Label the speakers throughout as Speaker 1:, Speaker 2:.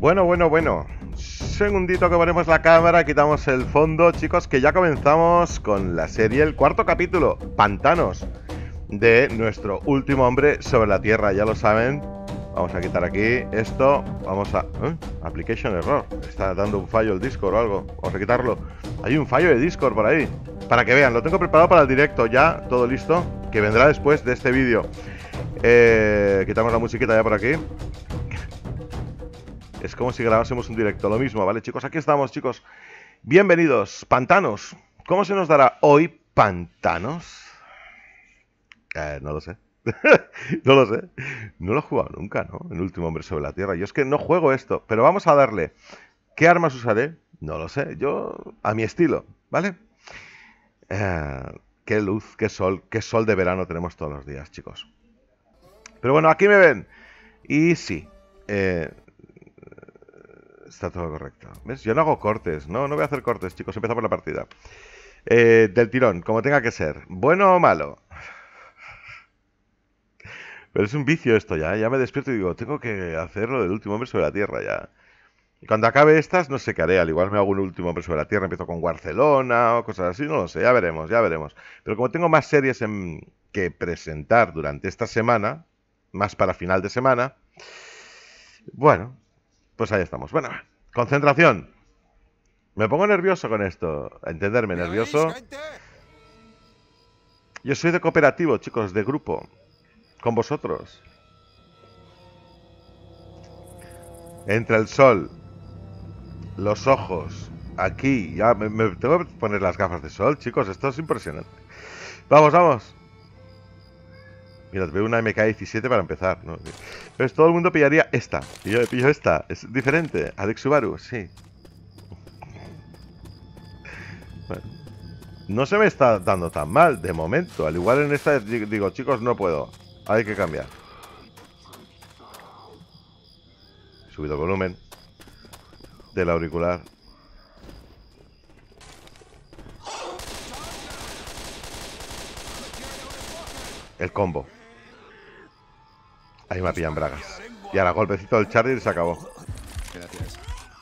Speaker 1: Bueno. Segundito que ponemos la cámara, quitamos el fondo, chicos, que ya comenzamos con la serie, el cuarto capítulo, Pantanos, de nuestro último hombre sobre la Tierra, ya lo saben. Vamos a quitar aquí esto, vamos a... Application error, está dando un fallo el Discord o algo, vamos a quitarlo. Hay un fallo de Discord por ahí, para que vean, lo tengo preparado para el directo ya, todo listo, que vendrá después de este vídeo. Quitamos la musiquita ya por aquí. Es como si grabásemos un directo, lo mismo, ¿vale, chicos? Aquí estamos, chicos. Bienvenidos, Pantanos. ¿Cómo se nos dará hoy Pantanos? No lo sé. No lo sé. No lo he jugado nunca, ¿no? El último hombre sobre la Tierra. Yo es que no juego esto, pero vamos a darle. ¿Qué armas usaré? No lo sé. Yo, a mi estilo, ¿vale? Qué luz, qué sol de verano tenemos todos los días, chicos. Pero bueno, aquí me ven. Y sí, está todo correcto. ¿Ves? Yo no hago cortes, no voy a hacer cortes, chicos. Empezamos la partida. Del tirón, como tenga que ser. ¿Bueno o malo? Pero es un vicio esto ya. Ya me despierto y digo, tengo que hacerlo del último hombre sobre la Tierra ya. Y cuando acabe estas, no sé qué haré. Al igual me hago un último hombre sobre la Tierra. Empiezo con Barcelona o cosas así. No lo sé, ya veremos, ya veremos. Pero como tengo más series que presentar durante esta semana, más para final de semana, bueno, pues ahí estamos. Bueno, concentración. Me pongo nervioso con esto. A entenderme, nervioso. Yo soy de cooperativo, chicos, de grupo. Con vosotros. Entre el sol, los ojos, aquí. Ya me tengo que poner las gafas de sol, chicos. Esto es impresionante. Vamos, vamos. Mira, veo una MK17 para empezar, ¿no? Pues todo el mundo pillaría esta. Y yo pillo esta. Es diferente. Alex Subaru, sí. Bueno, no se me está dando tan mal de momento. Al igual en esta digo, chicos, no puedo. Hay que cambiar. He subido el volumen del auricular. El combo. Ahí me pillan bragas. Y ahora golpecito del Charger y se acabó.
Speaker 2: Gracias.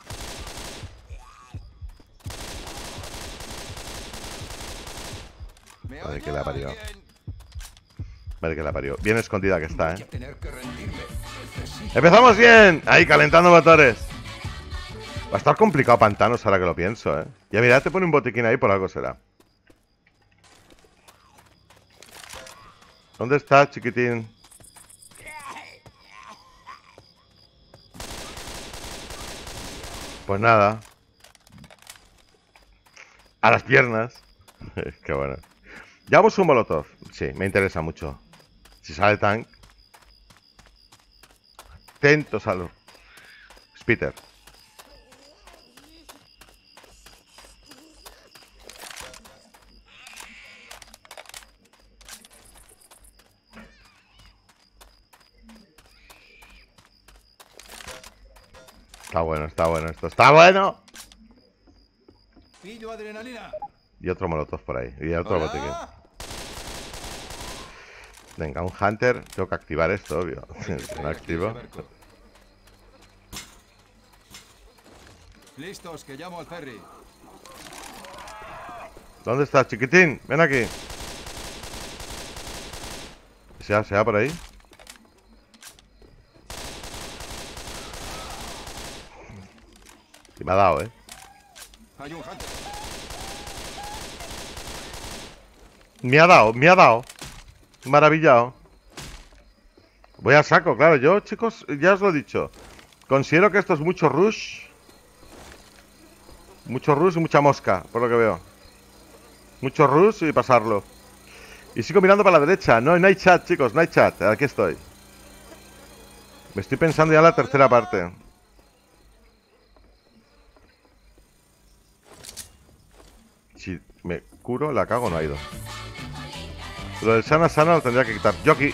Speaker 1: Madre que la parió. Madre que la parió. Bien escondida que está, ¿eh? ¡Empezamos bien! Ahí, calentando motores. Va a estar complicado Pantanos ahora que lo pienso, ¿eh? Ya mira, te pone un botiquín ahí, por algo será. ¿Dónde está, chiquitín? Pues nada. A las piernas. Qué bueno. Llevamos un molotov. Sí, me interesa mucho. Si sale tank. Atentos a los... Spitter. Está bueno esto. ¡Está bueno!
Speaker 2: Pillo adrenalina.
Speaker 1: Y otro molotov por ahí. Y otro botiquín. Venga, un Hunter. Tengo que activar esto, obvio. No activo.
Speaker 2: Listos, que llamo al ferry.
Speaker 1: ¿Dónde estás, chiquitín? Ven aquí. ¿Se va por ahí? Sí, me ha dado, ¿eh?
Speaker 2: Hay un hunter.
Speaker 1: Me ha dado. Maravillado. Voy a saco, claro. Yo, chicos, ya os lo he dicho. Considero que esto es mucho rush. Mucho rush y mucha mosca, por lo que veo. Mucho rush y pasarlo. Y sigo mirando para la derecha. No hay chat, chicos, no hay chat. Aquí estoy. Me estoy pensando ya en la tercera parte. Si me curo, la cago, no ha ido. Lo del sana lo tendría que quitar. Yo aquí.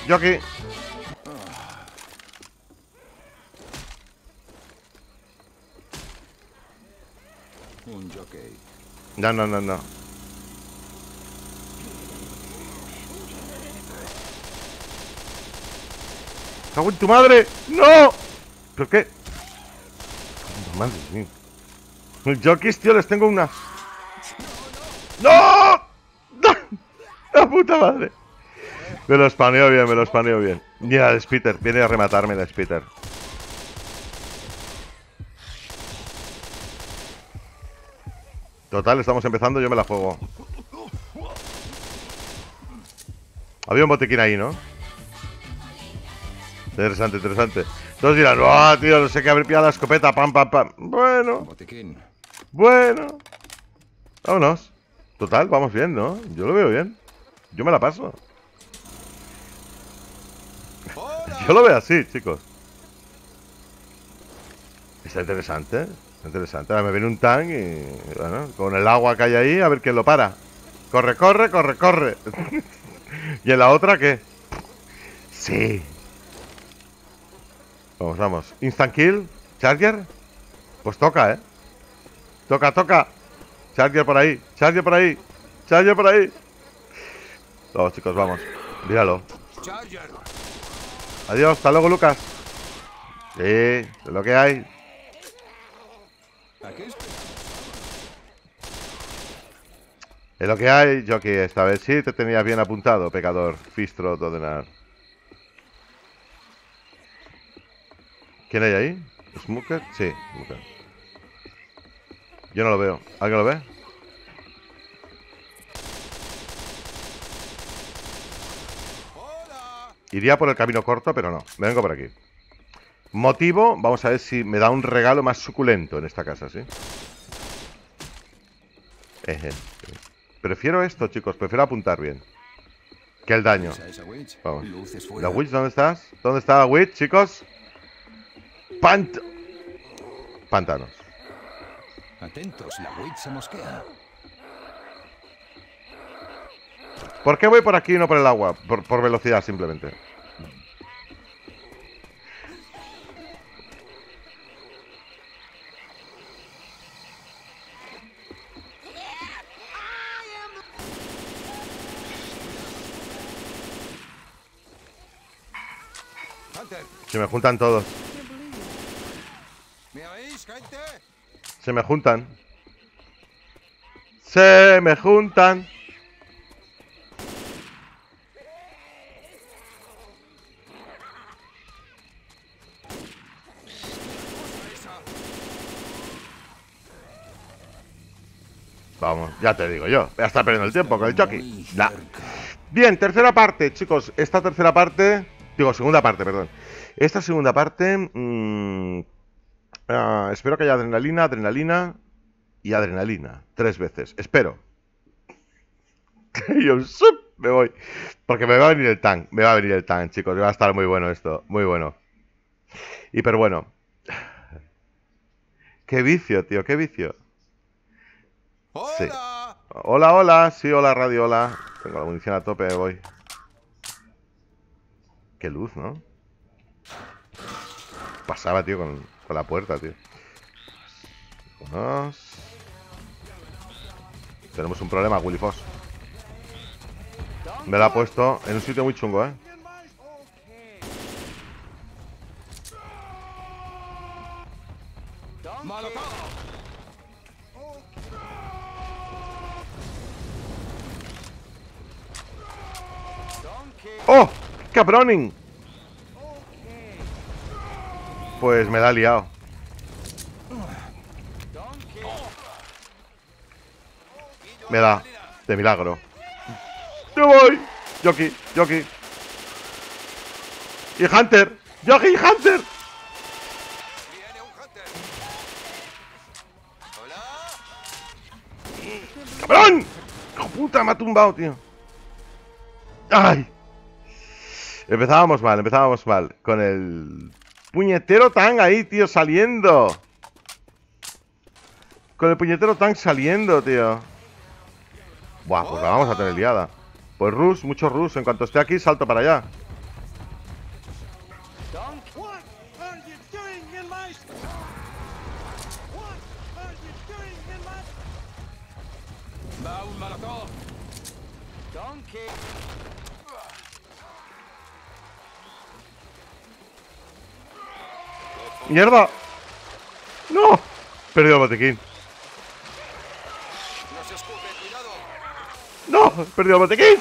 Speaker 2: Un jockey.
Speaker 1: No. ¡Cago en tu madre! ¡No! ¿Pero qué? Madre mía. Jockeys, tío, les tengo una. ¡No! ¡No! ¡La puta madre! Me lo spaneo bien, me lo spaneo bien. Mira, el Spitter, viene a rematarme el Spitter. Total, estamos empezando, yo me la juego. Había un botiquín ahí, ¿no? Interesante, interesante. Todos dirán, ¡oh, tío! No sé qué haber pillado la escopeta, pam, pam, pam. Bueno,
Speaker 2: Botiquín.
Speaker 1: bueno. Vámonos. Total, vamos bien, ¿no? Yo lo veo bien. Yo me la paso. Yo lo veo así, chicos. Está interesante. Está interesante. Ahora me viene un tank y... Bueno, con el agua que hay ahí, a ver quién lo para. Corre, corre, corre, corre. ¿Y en la otra qué? Sí. Vamos, vamos. Instant kill. Charger. Pues toca, ¿eh? Toca, toca. Charger por ahí. Charger por ahí. Charger por ahí. Vamos, chicos, vamos. Míralo.
Speaker 2: Charger.
Speaker 1: Adiós, hasta luego, Lucas. Sí, es lo que hay.
Speaker 2: Aquí es.
Speaker 1: Es lo que hay, Jockey. Esta vez sí te tenías bien apuntado, pecador. Fistro, Todenar. ¿Quién hay ahí? ¿Smoker? Sí, Smoker. Yo no lo veo. ¿Alguien lo ve? Iría por el camino corto, pero no. Me vengo por aquí. Motivo, vamos a ver si me da un regalo más suculento en esta casa, ¿sí? Prefiero esto, chicos. Prefiero apuntar bien que el daño. Vamos. ¿La Witch dónde estás? ¿Dónde está la Witch, chicos? Pantanos.
Speaker 2: Atentos, la Witch se mosquea.
Speaker 1: ¿Por qué voy por aquí y no por el agua? Por velocidad, simplemente.
Speaker 2: Hunter,
Speaker 1: Se me juntan todos.
Speaker 2: ¿me oís, gente?
Speaker 1: Se me juntan. Se me juntan. Vamos, ya te digo yo. Voy a estar perdiendo el tiempo con el jockey. Nah. Bien, tercera parte, chicos. Esta tercera parte... Digo, segunda parte, perdón. Esta segunda parte... espero que haya adrenalina, adrenalina y adrenalina. 3 veces. Espero. Y yo me voy. Porque me va a venir el tank. Me va a venir el tank, chicos. Va a estar muy bueno esto. Muy bueno. Hiper bueno. Qué vicio, tío. Qué vicio. Sí. Hola, hola. Sí, hola, radio, hola. Tengo la munición a tope, me voy. Qué luz, ¿no? Pasaba, tío, con la puerta, tío. Vámonos. Tenemos un problema, Willy Foss. Me la ha puesto en un sitio muy chungo, ¿eh? ¡Oh! ¡Cabroning! Pues me la ha liado. Me da. De milagro. ¡Yo voy! Jockey, Jockey. Y Hunter. Jockey y Hunter.
Speaker 2: Viene un Hunter. Hola.
Speaker 1: ¡Cabrón! ¡Hijo puta! Me ha tumbado, tío. ¡Ay! Empezábamos mal. Con el puñetero tank ahí, tío, saliendo. Con el puñetero tank saliendo, tío. Buah, pues la vamos a tener liada. Pues Rus, mucho Rus. En cuanto esté aquí, salto para allá.
Speaker 2: Va un Molotov.
Speaker 1: ¡Mierda! ¡No! Perdido el botiquín.
Speaker 2: No se escupe, cuidado.
Speaker 1: ¡No! Perdido el botiquín.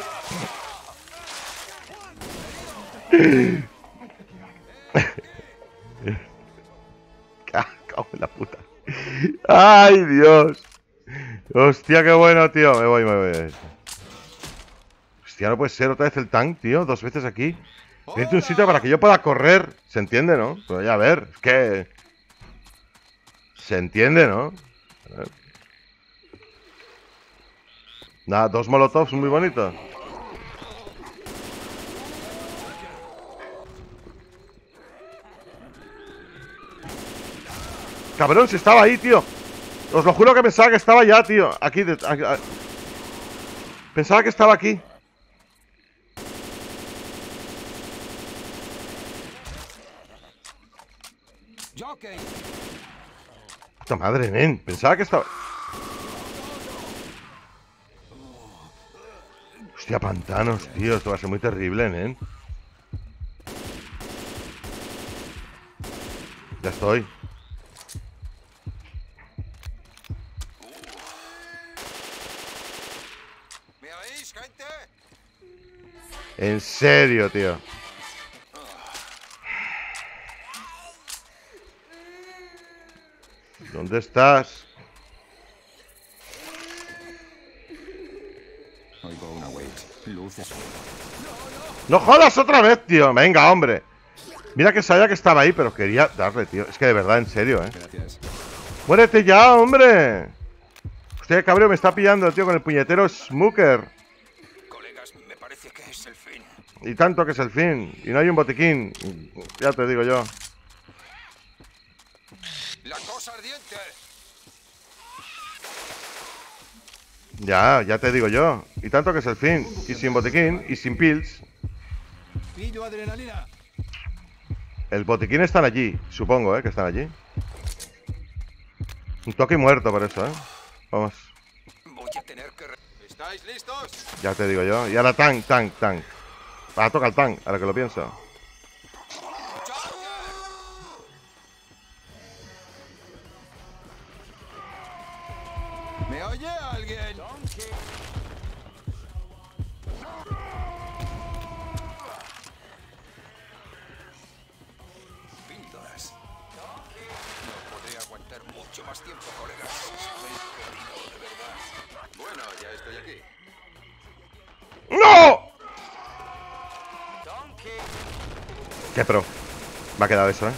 Speaker 1: Cago en la puta. ¡Ay, Dios! Hostia, qué bueno, tío. Me voy. Hostia, no puede ser otra vez el tank, tío. 2 veces aquí. Necesito un sitio para que yo pueda correr. Se entiende, ¿no? Pero ya a ver, es que... Se entiende, ¿no? A ver. Nada, 2 molotovs muy bonitos. Cabrón, si estaba ahí, tío. Os lo juro que pensaba que estaba ya, tío. Aquí, pensaba que estaba aquí.
Speaker 2: Jockey.
Speaker 1: Puta madre, nen. Pensaba que estaba... Hostia, pantanos, tío. Esto va a ser muy terrible, nen. Ya estoy.
Speaker 2: ¿Me oís, gente?
Speaker 1: En serio, tío. ¿Dónde estás?
Speaker 2: Oigo una wait. Luces.
Speaker 1: ¡No jodas otra vez, tío! Venga, hombre. Mira que sabía que estaba ahí, pero quería darle, tío. Es que de verdad, en serio, ¿eh?
Speaker 2: Gracias.
Speaker 1: ¡Muérete ya, hombre! Hostia, qué cabrón me está pillando, tío, con el puñetero Smoker.
Speaker 2: Colegas, me parece que es el fin.
Speaker 1: Y tanto que es el fin. Y no hay un botiquín. Ya te digo yo.
Speaker 2: La cosa ardiente.
Speaker 1: Ya te digo yo. Y tanto que es el fin. Y sin botiquín, y sin pills.
Speaker 2: Pillo adrenalina.
Speaker 1: El botiquín están allí. Supongo, que están allí. Un toque muerto por eso, Vamos.
Speaker 2: Voy a tener que... ¿Estáis listos?
Speaker 1: Ya te digo yo. Y ahora tank. Ah, toca el tank, ahora que lo pienso.
Speaker 2: ¿Me oye alguien? Píldoras. No podré aguantar mucho más tiempo, colegas. Estoy jodido, de verdad. Bueno, ya estoy aquí.
Speaker 1: ¡No! Qué pro. Me ha quedado eso,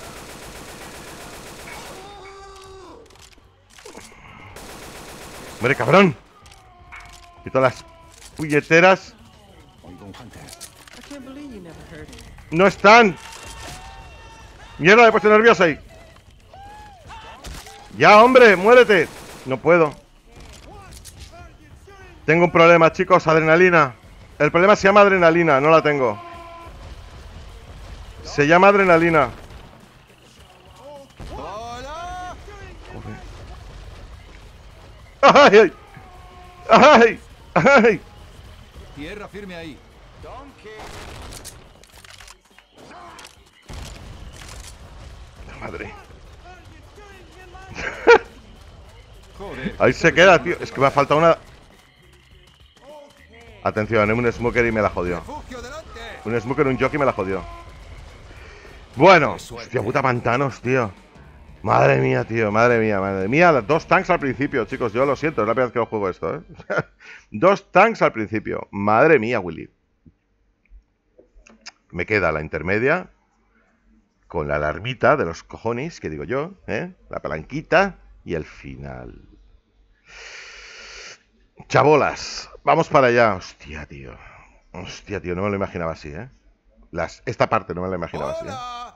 Speaker 1: ¡Hombre, cabrón! Y todas las puñeteras
Speaker 2: Oigo un hunter.
Speaker 1: no están. Mierda, me he puesto nervioso ahí. Ya, hombre, muérete. No puedo. Tengo un problema, chicos, adrenalina. El problema se llama adrenalina, no la tengo. Se llama adrenalina.
Speaker 2: ¡Hola!
Speaker 1: ¡Ay! ¡Ay! ¡Ay!
Speaker 2: Tierra firme ahí.
Speaker 1: Madre.
Speaker 2: Joder.
Speaker 1: Ahí se queda, tío. Es que me ha faltado una... Atención, un smoker y me la jodió.
Speaker 2: Refugio delante.
Speaker 1: Un smoker, un jockey me la jodió. Bueno, hostia puta, pantanos, tío. Madre mía, tío, madre mía. 2 tanks al principio, chicos, yo lo siento, es la primera vez que lo juego esto, 2 tanks al principio. Madre mía, Willy. Me queda la intermedia con la alarmita de los cojones, que digo yo, la palanquita y el final. Chabolas, vamos para allá. Hostia, tío, no me lo imaginaba así, esta parte no me la imaginaba así,
Speaker 2: ¡Hola!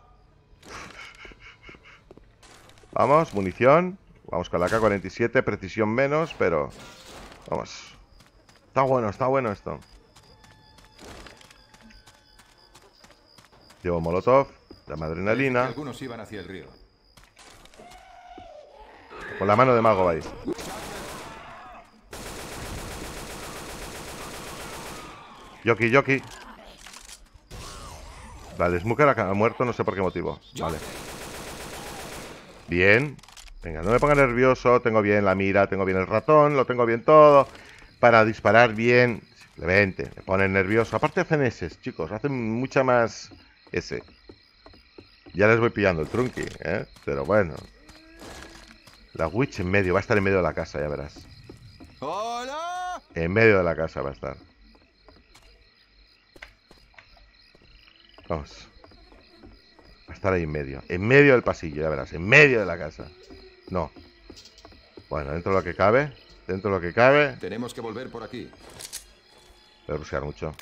Speaker 1: Vamos, munición. Vamos con la K-47, precisión menos, pero... Vamos. Está bueno esto. Llevo molotov, dame adrenalina.
Speaker 2: Algunos iban hacia el río.
Speaker 1: Con la mano de mago vais. Jockey. Vale, Smoker ha muerto, no sé por qué motivo. Vale. Bien. Venga, no me ponga nervioso. Tengo bien la mira, tengo bien el ratón, lo tengo bien todo. Para disparar bien. Simplemente me ponen nervioso. Aparte hacen S, chicos. Hacen mucha más S. Ya les voy pillando el trunqui, ¿eh? Pero bueno. La witch en medio. Va a estar en medio de la casa, ya verás.
Speaker 2: ¡Hola!
Speaker 1: En medio de la casa va a estar. Vamos. Va a estar ahí en medio. En medio del pasillo, ya verás. En medio de la casa. No. Bueno, dentro de lo que cabe. Dentro de lo que cabe.
Speaker 2: Tenemos que volver por aquí.
Speaker 1: Voy a rushear mucho.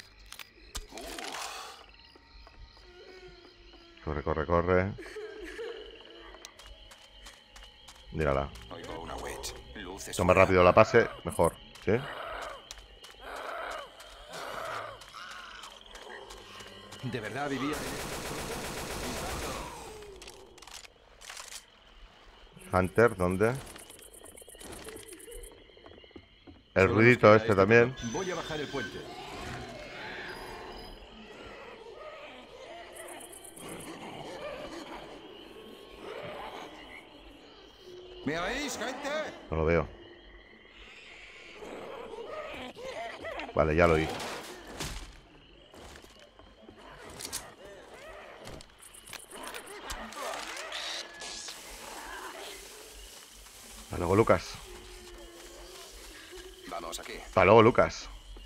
Speaker 1: Corre, corre, corre. Mírala.
Speaker 2: Oigo una witch. Luces.
Speaker 1: Cuanto más rápido la pase, mejor. ¿Sí?
Speaker 2: ¿De verdad vivía en
Speaker 1: Hunter, ¿dónde? El ruidito este también.
Speaker 2: Voy a bajar el puente. ¿Me oís, gente?
Speaker 1: No lo veo. Vale, ya lo oí. Hasta luego, Lucas.
Speaker 2: Vamos aquí.
Speaker 1: Hasta luego, Lucas.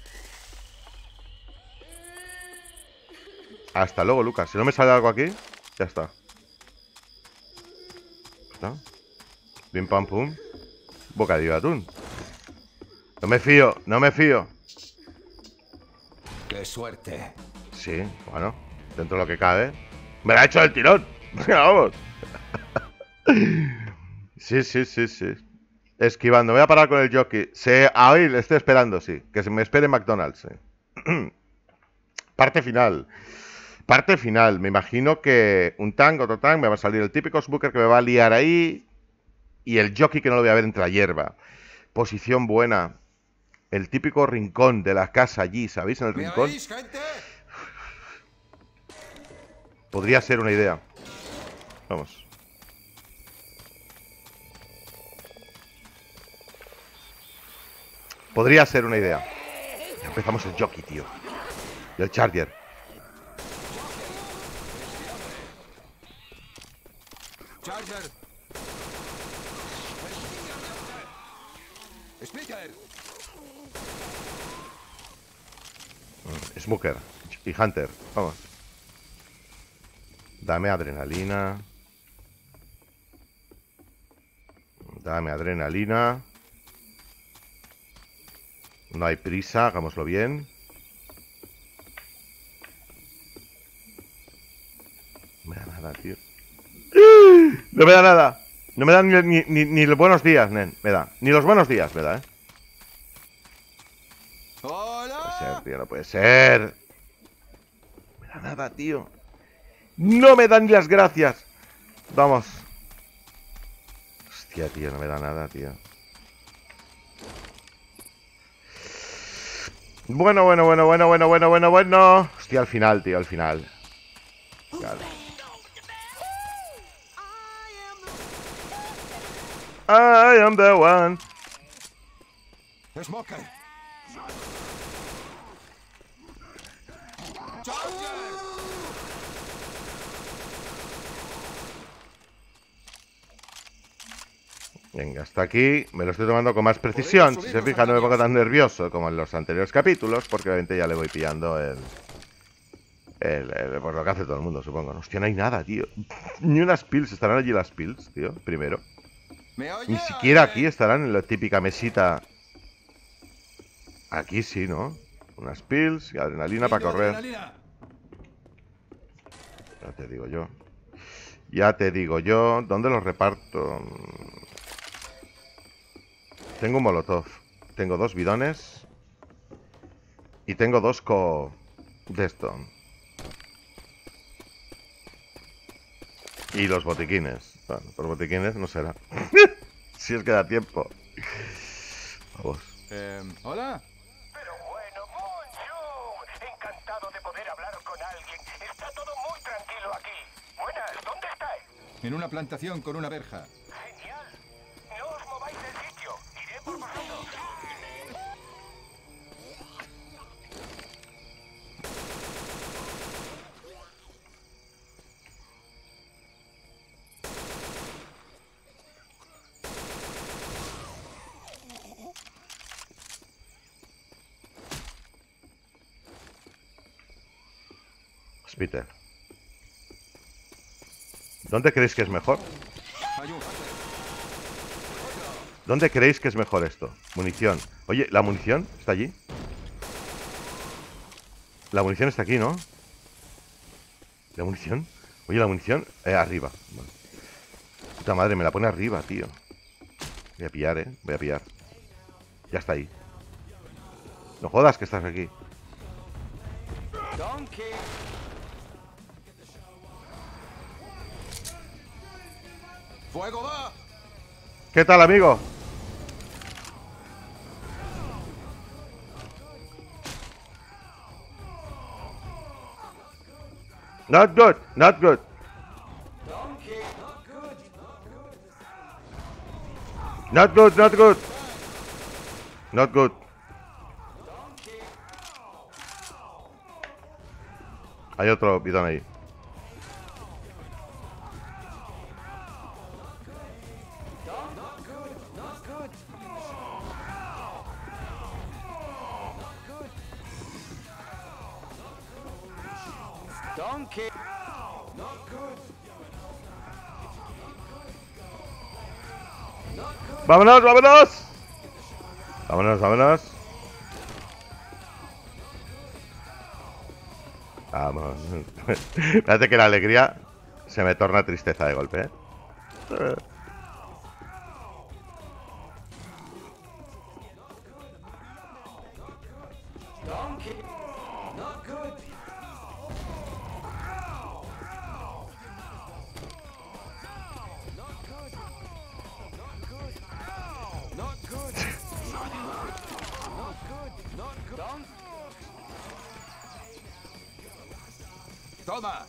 Speaker 1: Hasta luego, Lucas. Si no me sale algo aquí, ya está. ¿Está? Pim pam pum. Bocadillo de atún. No me fío, no me fío.
Speaker 2: ¡Qué suerte!
Speaker 1: Sí, bueno, dentro de lo que cabe. ¡Me la ha hecho el tirón! ¡Vamos! Sí, sí, sí, sí. Esquivando, voy a parar con el jockey. Ahí le estoy esperando, sí. Que se me espere en McDonald's, sí. Parte final. Parte final. Me imagino que un tank, otro tank, me va a salir el típico smoker que me va a liar ahí. Y el jockey que no lo voy a ver entre la hierba. Posición buena. El típico rincón de la casa allí, ¿sabéis? En el
Speaker 2: ¿Me
Speaker 1: rincón.
Speaker 2: oís, gente?
Speaker 1: Podría ser una idea. Vamos. Podría ser una idea. Ya empezamos el jockey, tío. Y el charger.
Speaker 2: Charger. Speaker.
Speaker 1: Smoker y Hunter. Vamos. Dame adrenalina. Dame adrenalina. No hay prisa, hagámoslo bien. No me da nada, tío. No me da nada. No me da ni los buenos días, nen. Me da. Ni los buenos días me da, No puede ser,
Speaker 2: ¡Hola!
Speaker 1: tío, no puede ser. No me da nada, tío. No me dan ni las gracias. Vamos. Hostia, tío, no me da nada, tío. Bueno. Hostia, al final, tío, al final. Claro. I am the one.
Speaker 2: Smoker. Charger.
Speaker 1: Venga, hasta aquí me lo estoy tomando con más precisión. Si se fijan, no me pongo tan nervioso como en los anteriores capítulos, porque obviamente ya le voy pillando pues lo que hace todo el mundo, supongo. Hostia, no hay nada, tío. Ni unas pills. ¿Estarán allí las pills, tío? Primero.
Speaker 2: ¿Me oye?
Speaker 1: Ni siquiera aquí estarán en la típica mesita. Aquí sí, ¿no? Unas pills y adrenalina para correr.
Speaker 2: Adrenalina.
Speaker 1: Ya te digo yo. Ya te digo yo. ¿Dónde los reparto? Tengo un molotov. Tengo 2 bidones. Y tengo 2 de esto. Y los botiquines. Bueno, los botiquines no será. Si es que da tiempo. Vamos.
Speaker 2: ¿Hola?
Speaker 3: Pero bueno, bonjour. Encantado de poder hablar con alguien. Está todo muy tranquilo aquí. Buenas, ¿dónde estáis?
Speaker 2: En una plantación con una verja.
Speaker 3: Genial.
Speaker 1: Spitter. ¿Dónde creéis que es mejor?
Speaker 2: Hay un hunter.
Speaker 1: ¿Dónde creéis que es mejor esto? Munición. Oye, ¿la munición está allí? La munición está aquí, ¿no? ¿La munición? Oye, la munición... arriba. Vale. Puta madre, me la pone arriba, tío. Voy a pillar, voy a pillar. Ya está ahí. No jodas que estás aquí.
Speaker 3: Donkey.
Speaker 2: ¡Fuego va!
Speaker 1: ¿Qué tal, amigo? Not good, not good. Not good, not good. Not good. Hay otro bidón ahí.
Speaker 3: Donkey.
Speaker 1: ¡Vámonos, vámonos! Vámonos, vámonos. Vamos. Fíjate que la alegría se me torna tristeza de golpe, ¿eh?
Speaker 2: ¡Toma!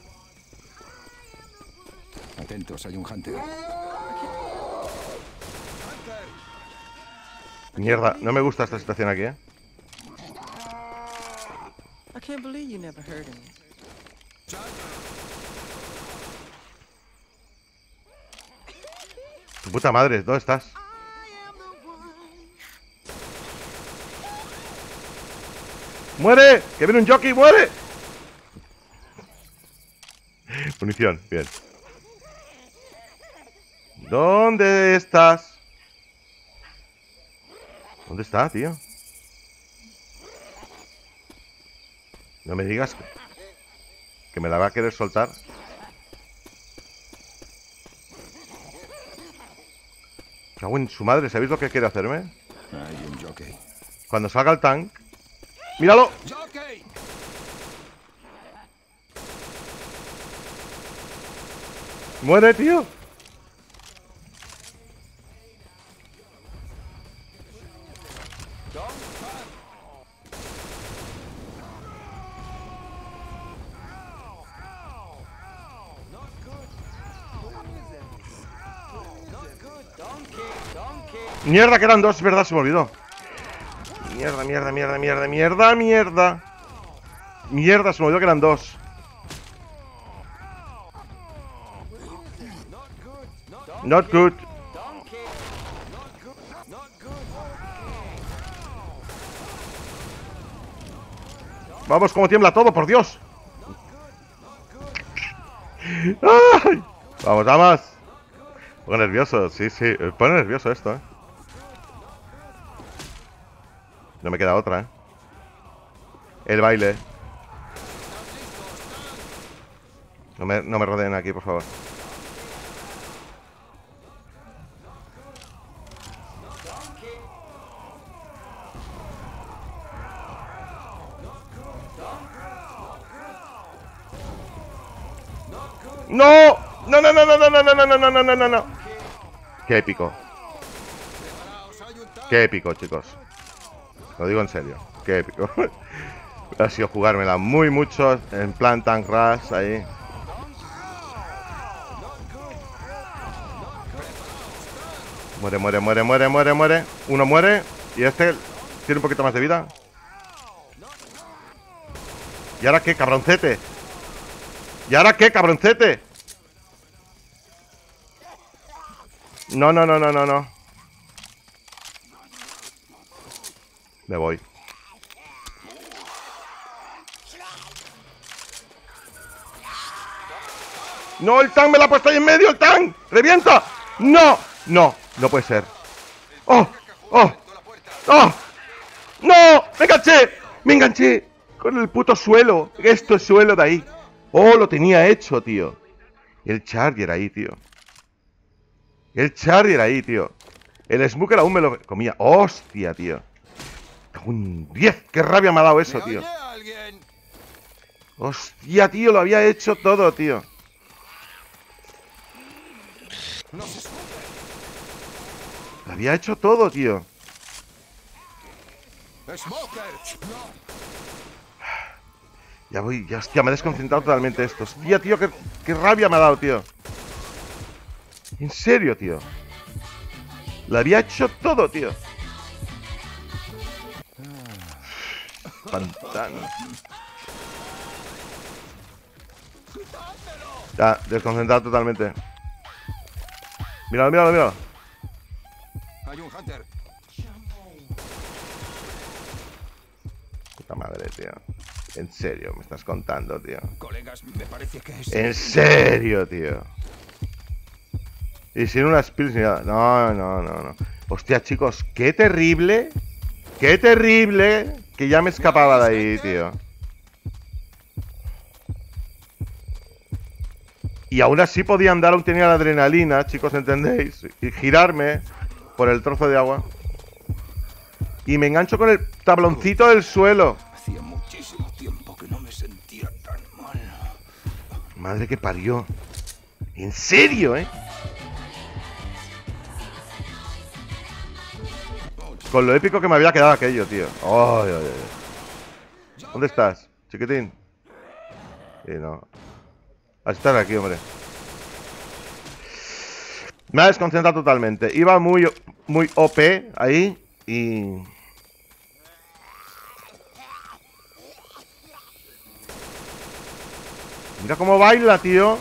Speaker 2: Atentos, hay un hunter.
Speaker 1: Mierda, no me gusta esta situación aquí, ¿eh?
Speaker 4: I can't believe you never heard of me.
Speaker 1: Tu puta madre, ¿dónde estás? ¡Muere! ¡Que viene un jockey! ¡Muere! Munición, bien. ¿Dónde estás? ¿Dónde está, tío? No me digas que me la va a querer soltar. Cago en su madre, ¿sabéis lo que quiere hacerme?
Speaker 2: Hay un jockey.
Speaker 1: Cuando salga el tank... ¡Míralo!
Speaker 2: ¡Jockey!
Speaker 1: ¡Muere, tío! Mierda, que eran dos, es verdad, se me olvidó. Mierda, mierda, mierda, mierda, mierda, mierda. Mierda, se me olvidó que eran dos. Not good. Vamos, cómo tiembla todo, por Dios. ¡Ay! Vamos, vamos. Me pongo nervioso, sí, sí. Me pone nervioso esto, ¿eh? No me queda otra, ¿eh? El baile. No me rodeen aquí, por favor. ¡No! ¡No, no, no, no, no, no, no, no, no, no, no, no, no! ¡Qué épico! ¡Qué épico, chicos! Lo digo en serio. ¡Qué épico! Ha sido jugármela muy mucho en plan Tank Rush ahí. Muere, muere, muere, muere, muere, muere. Uno muere. Y este tiene un poquito más de vida. ¿Y ahora qué, cabroncete? ¿Y ahora qué, cabroncete? No, no, no, no, no, no. Me voy. No, el tank me la ha puesto ahí en medio, el tank. ¡Revienta! ¡No! No, no puede ser. ¡Oh! ¡Oh! ¡Oh! ¡No! ¡Me enganché! ¡Me enganché! Con el puto suelo. Esto es suelo de ahí. ¡Oh! Lo tenía hecho, tío. El Charger ahí, tío. El Charger ahí, tío. El Smoker aún me lo comía. ¡Hostia, tío! Un 10. ¡Qué rabia me ha dado eso,
Speaker 2: ¿Me
Speaker 1: tío!
Speaker 2: oye alguien?
Speaker 1: ¡Hostia, tío! Lo había hecho todo, tío.
Speaker 2: No se escucha.
Speaker 1: Lo había hecho todo, tío.
Speaker 2: ¡Smoker! ¡No!
Speaker 1: Ya voy, ya, hostia, me he desconcentrado totalmente esto. Hostia, tío, qué rabia me ha dado, tío. En serio, tío. Lo había hecho todo, tío. Pantano. Ya, desconcentrado totalmente. Míralo, míralo, míralo.
Speaker 2: Hay un Hunter.
Speaker 1: Puta madre, tío. En serio, me estás contando, tío.
Speaker 2: Colegas, me parece que es...
Speaker 1: En serio, tío. Y sin unas pills ni nada. No, no, no, no. Hostia, chicos, qué terrible. Qué terrible que ya me escapaba de ahí, tío. Y aún así podía andar, aún tenía la adrenalina, chicos, ¿entendéis? Y girarme por el trozo de agua. Y me engancho con el tabloncito del suelo.
Speaker 2: Hacía muchísimo tiempo que no me sentía tan mal.
Speaker 1: Madre que parió. En serio, ¿eh? Con lo épico que me había quedado aquello, tío. Ay, ay, ay. ¿Dónde estás, chiquitín? Sí, no. A estar aquí, hombre. Me ha desconcentrado totalmente. Iba muy OP ahí y... Mira cómo baila, tío.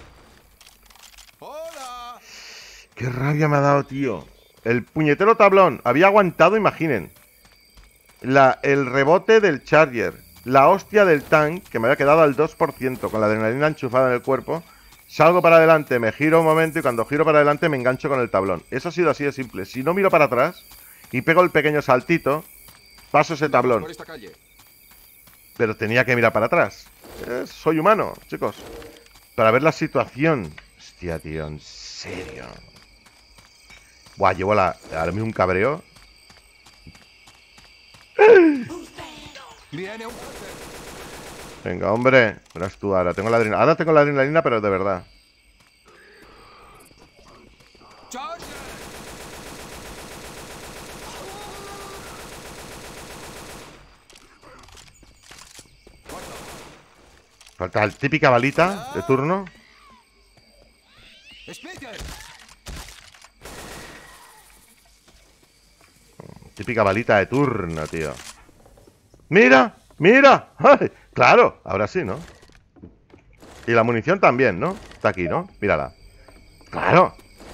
Speaker 2: ¡Hola!
Speaker 1: Qué rabia me ha dado, tío. El puñetero tablón. Había aguantado, imaginen. El rebote del Charger. La hostia del tank, que me había quedado al 2%, con la adrenalina enchufada en el cuerpo. Salgo para adelante, me giro un momento y cuando giro para adelante me engancho con el tablón. Eso ha sido así de simple. Si no miro para atrás y pego el pequeño saltito, paso ese tablón.
Speaker 2: Por esta calle.
Speaker 1: Pero tenía que mirar para atrás. Soy humano, chicos. Para ver la situación. Hostia, tío, en serio. Buah, llevo ahora mismo un cabreo.
Speaker 2: Viene un Hunter.
Speaker 1: Venga, hombre. Verás tú ahora. Tengo la adrenalina. Ahora tengo la adrenalina, pero de verdad.
Speaker 2: ¡Charger!
Speaker 1: Falta la típica balita de turno.
Speaker 2: ¡Splitter!
Speaker 1: Típica balita de turno, tío. ¡Mira! ¡Mira! ¡Ay! Claro, ahora sí, ¿no? Y la munición también, ¿no? Está aquí, ¿no? Mírala. ¡Claro!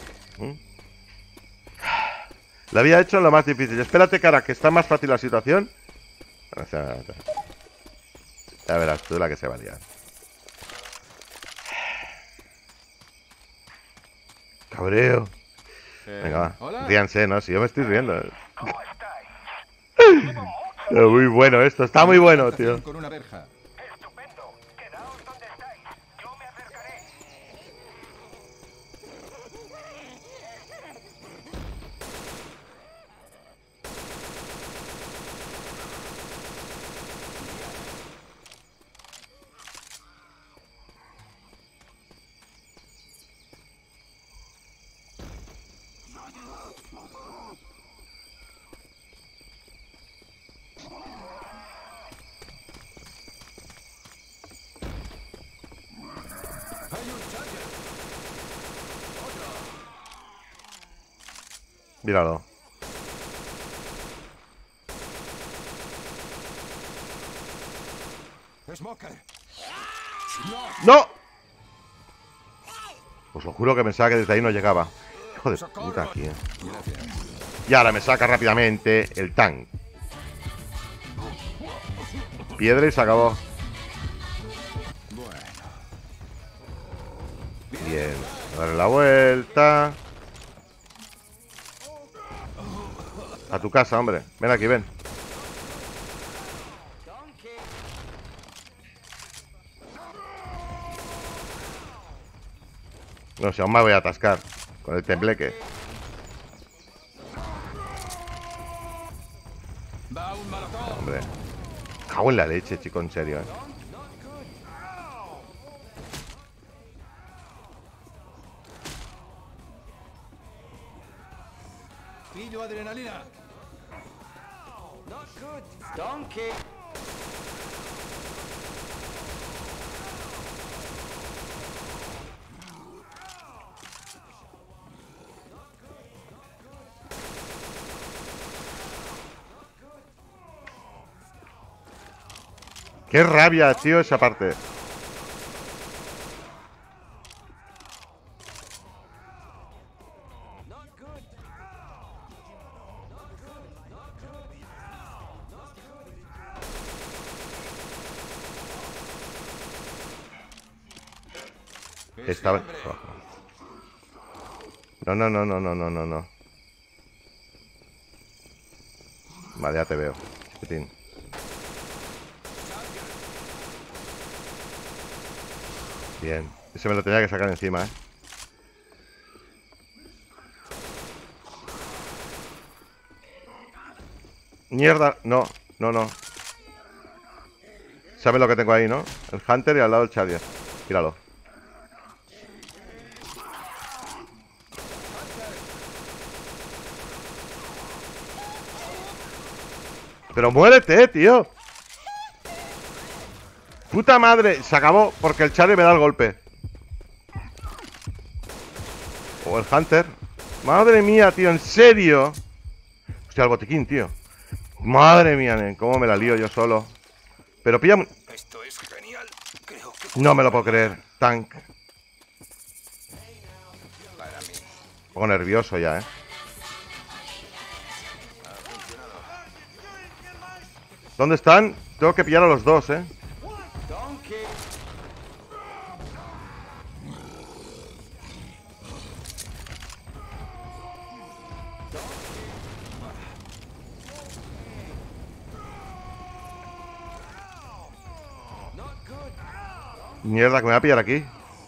Speaker 1: La había hecho lo más difícil. Espérate, cara, que está más fácil la situación. Ya verás tú la que se va a liar. Cabreo. Venga, va.
Speaker 2: Hola.
Speaker 1: Ríanse, ¿no? Si yo me estoy riendo.
Speaker 3: ¿Cómo estáis?
Speaker 1: Es muy bueno esto. Está muy bueno, tío.
Speaker 2: Con una verja.
Speaker 3: Estupendo. Quedaos donde estáis. Yo me acercaré.
Speaker 2: ¡Hay un Charger!
Speaker 1: Míralo.
Speaker 2: ¡Smoker!
Speaker 1: ¡No! Os lo juro que pensaba que desde ahí no llegaba. Hijo de puta aquí, eh.
Speaker 2: Gracias.
Speaker 1: Y ahora me saca rápidamente el tank. Piedra y se acabó.
Speaker 2: Bueno.
Speaker 1: Bien. Darle la vuelta. A tu casa, hombre. Ven aquí, ven. No sé, aún me voy a atascar con el tembleque. Hombre. Cago en la leche, chico, en serio,
Speaker 2: Pillo adrenalina.
Speaker 3: Not good. Donkey.
Speaker 1: Qué rabia, tío, esa parte. Estaba... No, no, no, no, no, no, no, no. Vale, ya te veo, chiquitín. Bien. Ese me lo tenía que sacar encima, ¿eh? Mierda. No, no, no. ¿Sabes lo que tengo ahí, no? El Hunter y al lado el Charger. Míralo. Pero muérete, tío. Puta madre. Se acabó porque el Charlie me da el golpe. O el Hunter. Madre mía, tío, en serio. Hostia, el botiquín, tío. Madre mía, nen, cómo me la lío yo solo. Pero pilla...
Speaker 2: Esto es genial. Creo que
Speaker 1: No me lo puedo creer. Tank.
Speaker 2: para mí.
Speaker 1: Un poco nervioso ya, ¿Dónde están? Tengo que pillar a los dos,
Speaker 3: Donkey.
Speaker 1: Mierda, que me va a pillar aquí.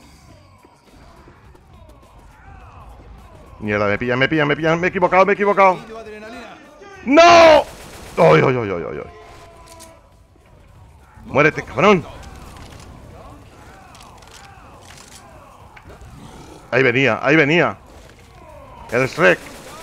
Speaker 1: Mierda, me pillan, me pillan, me pillan. Me he equivocado, me he equivocado.
Speaker 2: Pillo adrenalina.
Speaker 1: ¡No! ¡Ay, ay, ay, ay, ay! ¡Muérete, cabrón! Ahí venía, ahí venía. El Shrek.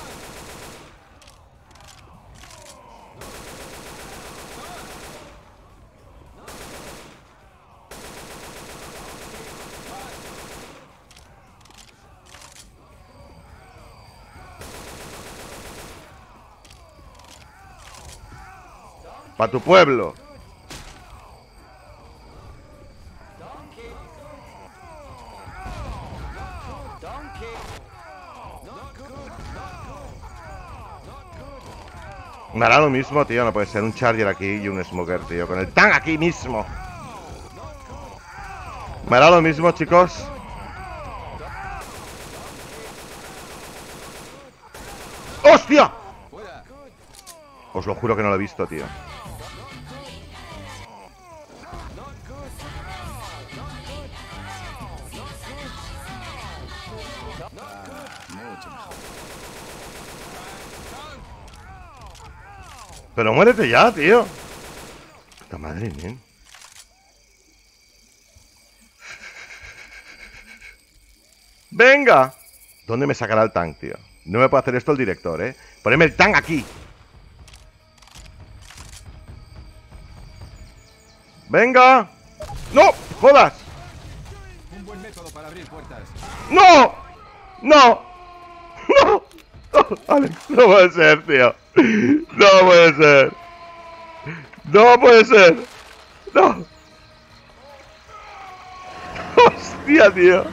Speaker 1: Pa' tu pueblo. Me hará lo mismo, tío. No puede ser un Charger aquí y un Smoker, tío. Con el tank aquí mismo. Me hará lo mismo, chicos. ¡Hostia! Os lo juro que no lo he visto, tío.
Speaker 2: Mucho mejor.
Speaker 1: Pero muérete ya, tío. Puta madre, nen. ¡Venga! ¿Dónde me sacará el tank, tío? No me puede hacer esto el director, ¿eh? Poneme el tank aquí. ¡Venga! ¡No! ¡Jodas!
Speaker 2: Un buen método para abrir puertas.
Speaker 1: ¡No! ¡No! ¡No! ¡No! Alex, no puede ser, tío. No puede ser. No puede ser. No. Hostia, tío.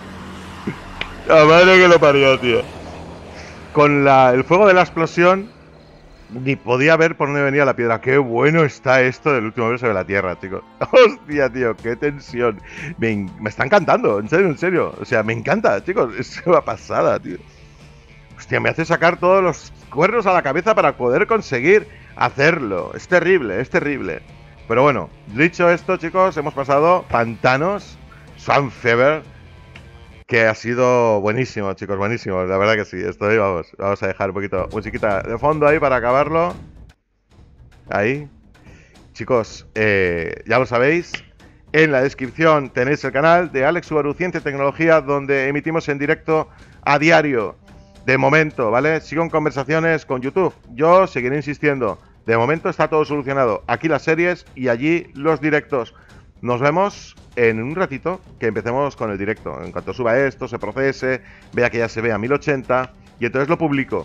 Speaker 1: La madre que lo parió, tío. Con el fuego de la explosión Ni podía ver por dónde venía la piedra. Qué bueno está esto del último hombre sobre la tierra, chicos. Hostia, tío, qué tensión. Me está encantando, en serio, en serio. O sea, me encanta, chicos. Es una pasada, tío. Hostia, me hace sacar todos los cuernos a la cabeza para poder conseguir hacerlo. Es terrible, es terrible. Pero bueno, dicho esto, chicos, hemos pasado Pantanos, Swamp Fever, que ha sido buenísimo, chicos, buenísimo. La verdad que sí. Estoy, vamos a dejar un poquito musiquita de fondo ahí para acabarlo. Ahí. Chicos, ya lo sabéis. En la descripción tenéis el canal de Alex Subaru Ciencia y Tecnología, donde emitimos en directo a diario. De momento, ¿vale? Sigo en conversaciones con YouTube. Yo seguiré insistiendo. De momento está todo solucionado. Aquí las series y allí los directos. Nos vemos en un ratito que empecemos con el directo. En cuanto suba esto, se procese, vea que ya se ve a 1080 y entonces lo publico.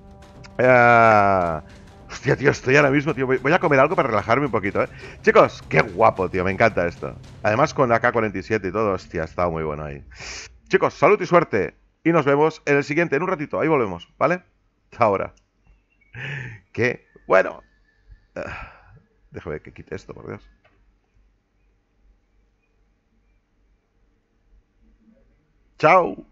Speaker 1: Hostia, tío, estoy ahora mismo, tío. Voy a comer algo para relajarme un poquito, ¿eh? Chicos, qué guapo, tío. Me encanta esto. Además con AK-47 y todo. Hostia, ha estado muy bueno ahí. Chicos, salud y suerte. Y nos vemos en el siguiente, en un ratito. Ahí volvemos, ¿vale? Hasta ahora. Qué bueno. Déjame que quite esto, por Dios. Chao.